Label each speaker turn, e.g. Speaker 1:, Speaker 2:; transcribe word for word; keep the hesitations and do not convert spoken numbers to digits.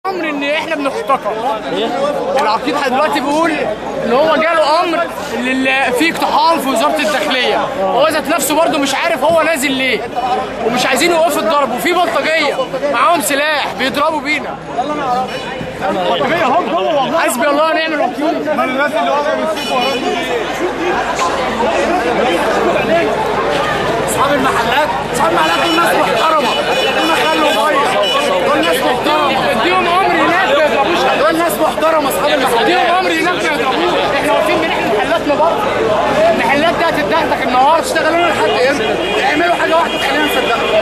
Speaker 1: امر ان احنا بنحتكر. العقيد دلوقتي بيقول ان هو جاله امر ان في اقتحام في وزاره الداخليه، هو ذات نفسه برده مش عارف هو نازل ليه، ومش عايزين يوقفوا الضرب، وفي بلطجيه معاهم سلاح بيضربوا بينا. بلطجيه اهو جوه والله. حسبي الله ونعم الوكيل.
Speaker 2: ما الناس اللي واقفه بالسيف وراهم
Speaker 1: اصحاب المحلات، اصحاب المحلات دول ناس محترمه، دول خلوا ميه، دول ناس محترمه، اديهم امر هناك ما يضربوش، دول ناس محترمه اصحاب المحلات، اديهم امر هناك ما يضربوش. احنا واقفين بنحمي محلاتنا برضه، المحلات دي هتتدغدغ النهارده. تشتغلوا لنا لحد امتى؟ اعملوا حاجه واحده تخلينا نصدقها.